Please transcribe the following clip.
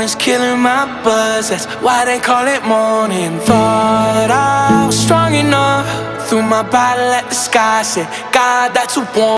is killing my buzz, that's why they call it morning. Thought I was strong enough, threw my body at the sky, said, God, that's a warning.